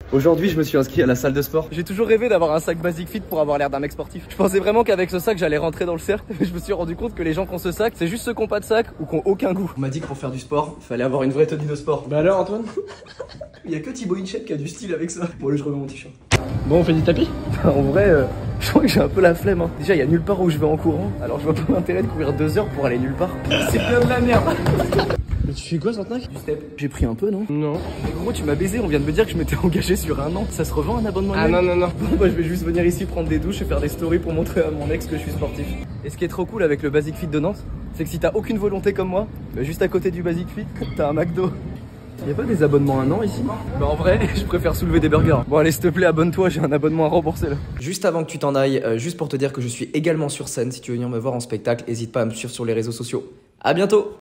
Aujourd'hui, je me suis inscrit à la salle de sport. J'ai toujours rêvé d'avoir un sac Basic Fit pour avoir l'air d'un mec sportif. Je pensais vraiment qu'avec ce sac, j'allais rentrer dans le cercle. Je me suis rendu compte que les gens qui ont ce sac, c'est juste ceux qui n'ont pas de sac ou qui n'ont aucun goût. On m'a dit que pour faire du sport, il fallait avoir une vraie tenue de sport. Bah alors, Antoine? Il y a que Thibaut Inchette qui a du style avec ça. Bon, là, je remets mon t-shirt. Bon, on fait du tapis? En vrai, je crois que j'ai un peu la flemme. Hein. Déjà, il y a nulle part où je vais en courant. Alors, je vois pas l'intérêt de courir 2 heures pour aller nulle part. C'est bien de la merde. Mais tu fais quoi, Santenac? Du step. J'ai pris un peu, non? Non. Mais gros, tu m'as baisé. On vient de me dire que je m'étais engagé sur 1 an. Ça se revend un abonnement? Ah non, non, non. Bon, bah, je vais juste venir ici prendre des douches et faire des stories pour montrer à mon ex que je suis sportif. Et ce qui est trop cool avec le Basic Fit de Nantes, c'est que si t'as aucune volonté comme moi, bah, juste à côté du Basic Fit, t'as un McDo. Y'a pas des abonnements 1 an ici? Bah en vrai, je préfère soulever des burgers. Bon allez, s'il te plaît, abonne-toi, j'ai un abonnement à rembourser là. Juste avant que tu t'en ailles, juste pour te dire que je suis également sur scène. Si tu veux venir me voir en spectacle, n'hésite pas à me suivre sur les réseaux sociaux. À bientôt!